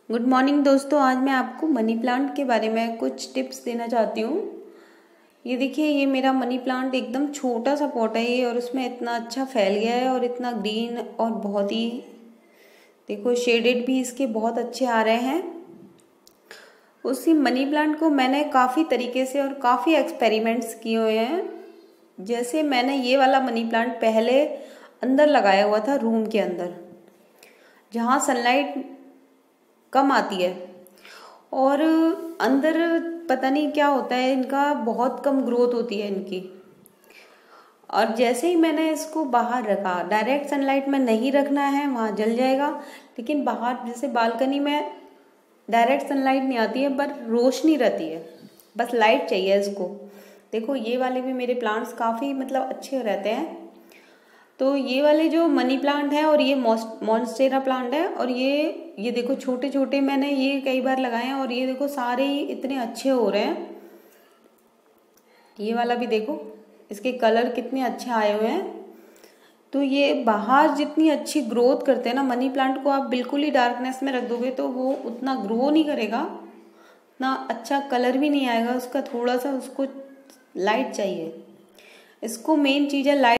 Good morning दोस्तों। आज मैं आपको मनी प्लांट के बारे में कुछ टिप्स देना चाहती हूँ। ये देखिए, ये मेरा मनी प्लांट एकदम छोटा सा पॉट है ये, और उसमें इतना अच्छा फैल गया है और इतना ग्रीन और बहुत ही देखो शेडेड भी इसके बहुत अच्छे आ रहे हैं। उसी मनी प्लांट को मैंने काफ़ी तरीके से और काफ़ी एक्सपेरिमेंट्स किए हुए हैं। जैसे मैंने ये वाला मनी प्लांट पहले अंदर लगाया हुआ था, रूम के अंदर जहाँ सनलाइट कम आती है, और अंदर पता नहीं क्या होता है, इनका बहुत कम ग्रोथ होती है इनकी। और जैसे ही मैंने इसको बाहर रखा, डायरेक्ट सनलाइट में नहीं रखना है, वहाँ जल जाएगा, लेकिन बाहर जैसे बालकनी में डायरेक्ट सनलाइट नहीं आती है पर रोशनी रहती है, बस लाइट चाहिए इसको। देखो ये वाले भी मेरे प्लांट्स काफ़ी मतलब अच्छे रहते हैं। तो ये वाले जो मनी प्लांट है और ये मॉन्स्टेरा प्लांट है, और ये देखो छोटे छोटे मैंने ये कई बार लगाए हैं, और ये देखो सारे ही इतने अच्छे हो रहे हैं। ये वाला भी देखो, इसके कलर कितने अच्छे आए हुए हैं। तो ये बाहर जितनी अच्छी ग्रोथ करते हैं ना मनी प्लांट को, आप बिल्कुल ही डार्कनेस में रख दोगे तो वो उतना ग्रो नहीं करेगा, उतना अच्छा कलर भी नहीं आएगा उसका। थोड़ा सा उसको लाइट चाहिए, इसको मेन चीज़ है लाइट।